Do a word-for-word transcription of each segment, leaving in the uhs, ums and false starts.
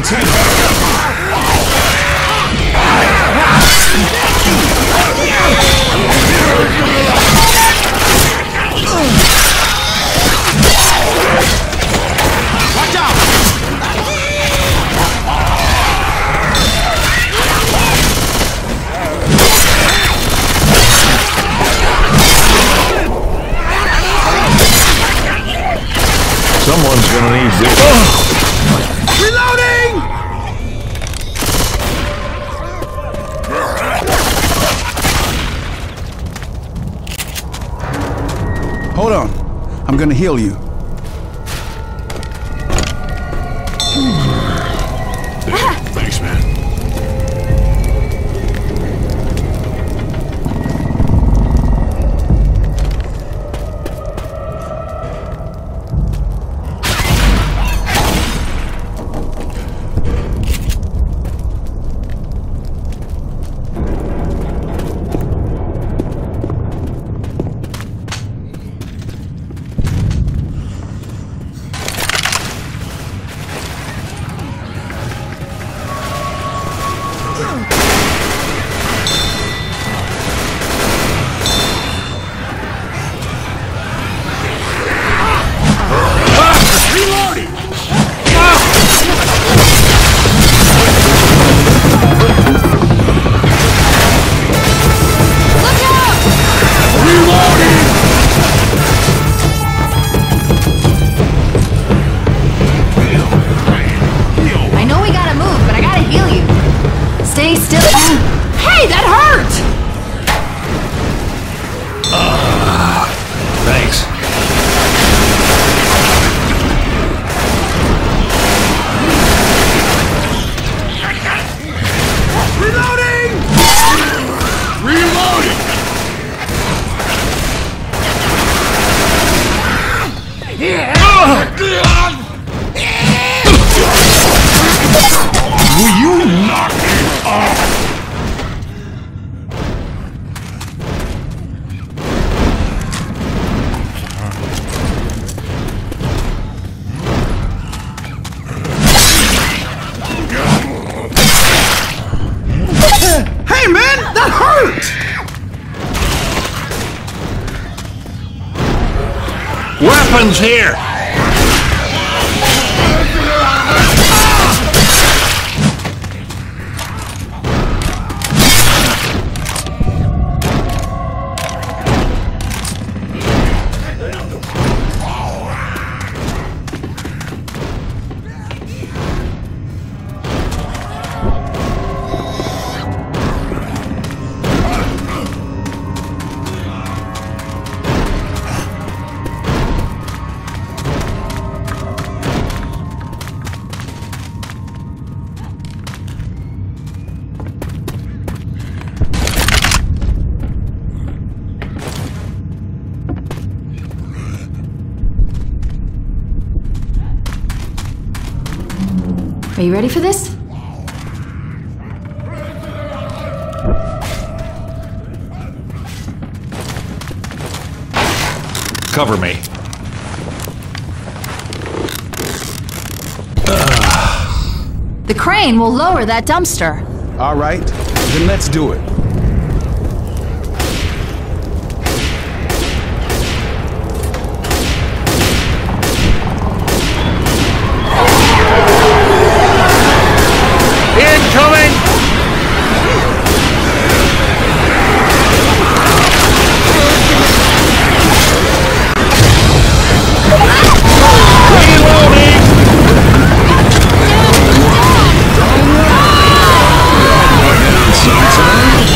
Someone's gonna need this. Oh. Reloading! Hold on. I'm gonna heal you. Thanks, man. Will you knock it off? Hey man, that hurt! Weapons here! Are you ready for this? Cover me. The crane will lower that dumpster. All right, then let's do it. Incoming! Reloading! Sometimes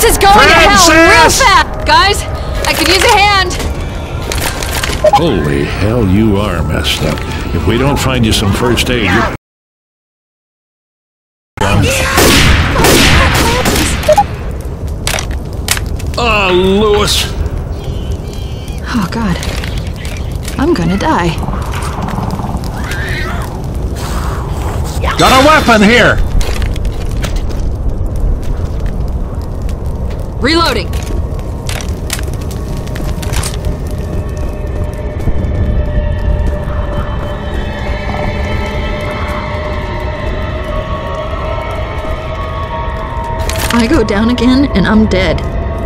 is going Francis! to hell real fast! Guys, I could use a hand! Holy hell, you are messed up. If we don't find you some first aid, you're... Oh, Lewis! Oh, God. I'm gonna die. Got a weapon here! Reloading. I go down again and I'm dead.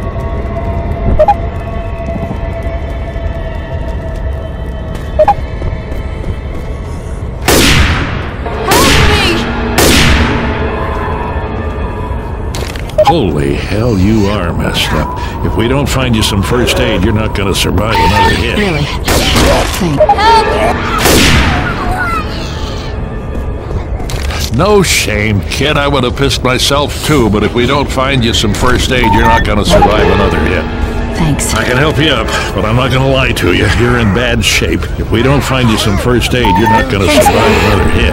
Holy hell, you are messed up. If we don't find you some first aid, you're not gonna survive another hit. Really? Thank Help! No shame, kid. I would have pissed myself too, but if we don't find you some first aid, you're not gonna survive another hit. Thanks. I can help you up, but I'm not gonna lie to you. You're in bad shape. If we don't find you some first aid, you're not gonna Thanks. survive another hit.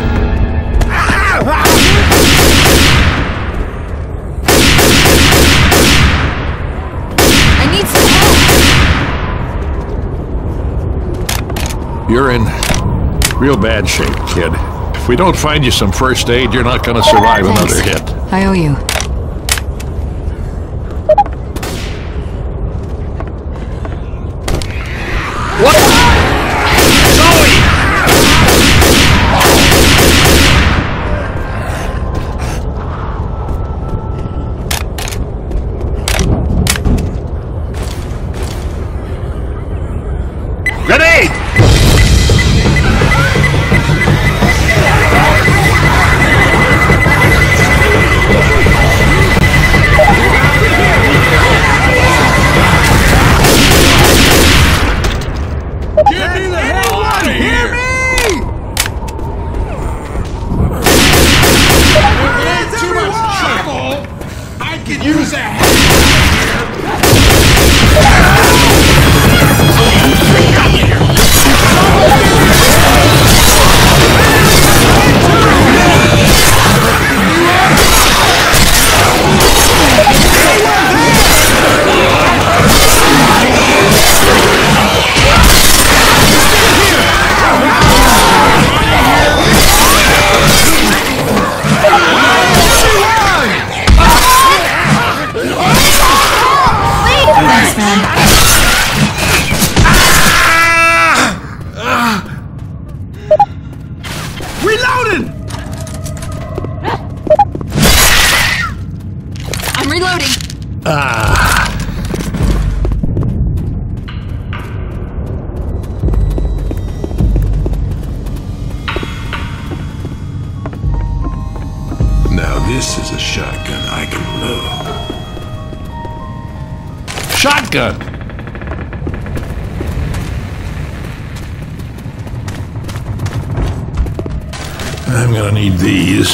I need some help! You're in real bad shape, kid. If we don't find you some first aid, you're not gonna survive Thanks. another hit. I owe you. What? Zoe! Grenade! Reloading! I'm reloading. Ah. Now this is a shotgun I can love. Shotgun! I'm gonna need these.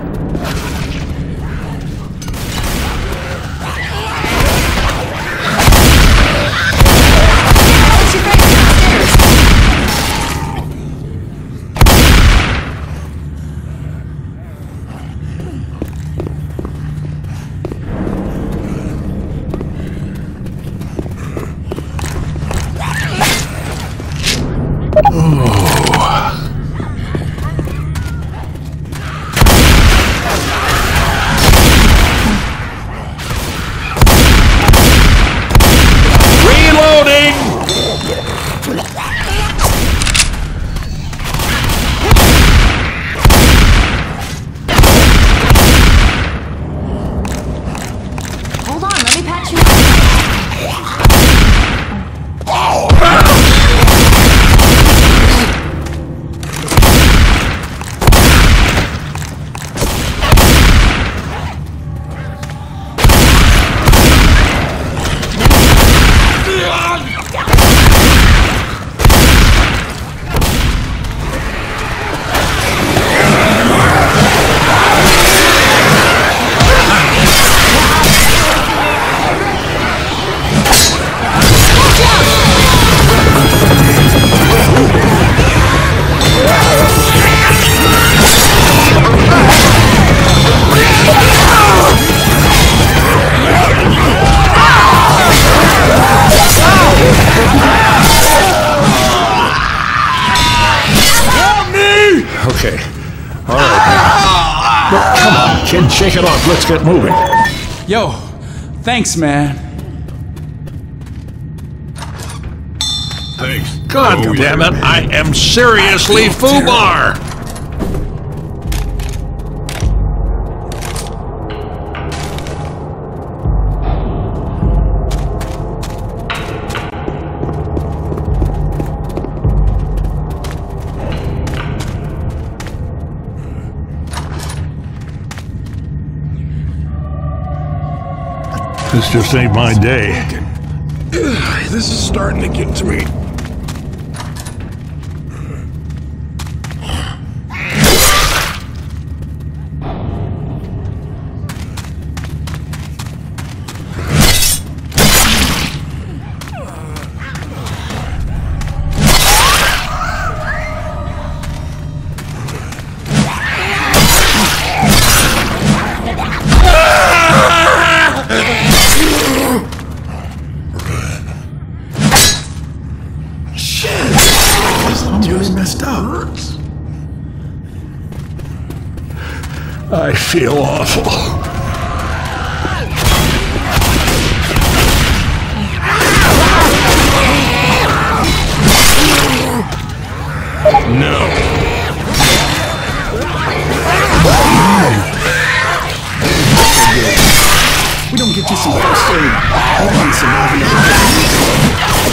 Hold on, let me patch you up. Take it off. Let's get moving. Yo, thanks, man. Thanks. God Oh, damn yeah, it. man. I am seriously FUBAR. This just ain't my day. This is starting to get to me. I'm really messed up. I feel awful. No. We don't get you some first aid. Hold on, surviving.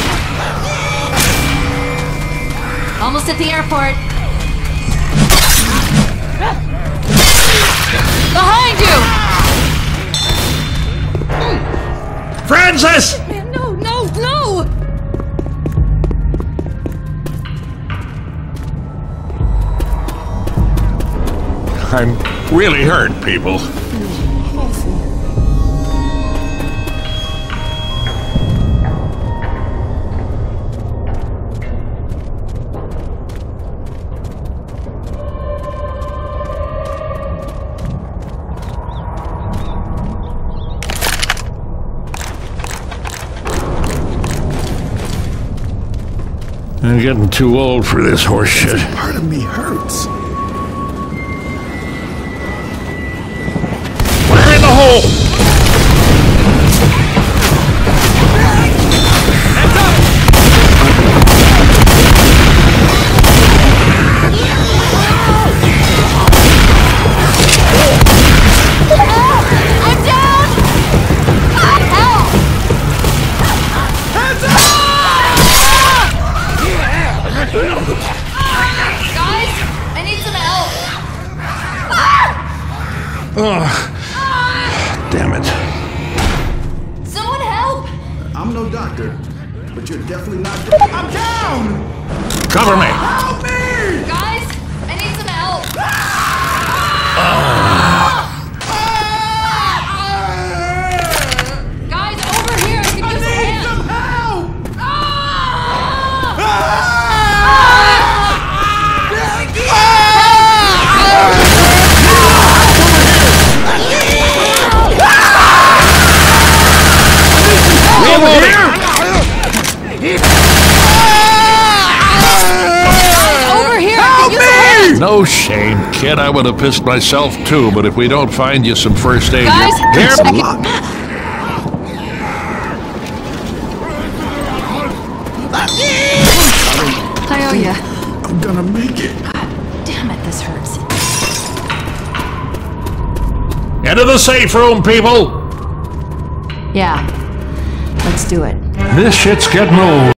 Almost at the airport. Behind you! Francis! No, no, no! I'm really hurt, people. I'm getting too old for this horse shit. Part of me hurts. We're in the hole! I'm down! Help! Guys, I need some help. Oh, damn it. Someone help! I'm no doctor, but you're definitely not. I'm down! Cover me! Help me! Guys, I need some help. Guys, over here, I can use a hand. Some help! Over here, I can use a hand. No shame, kid. I would have pissed myself too, but if we don't find you some first aid... Guys, here, It's a lot. I owe ya. I'm gonna make it. Damn it, this hurts. into the safe room, people! Yeah, let's do it. This shit's getting old.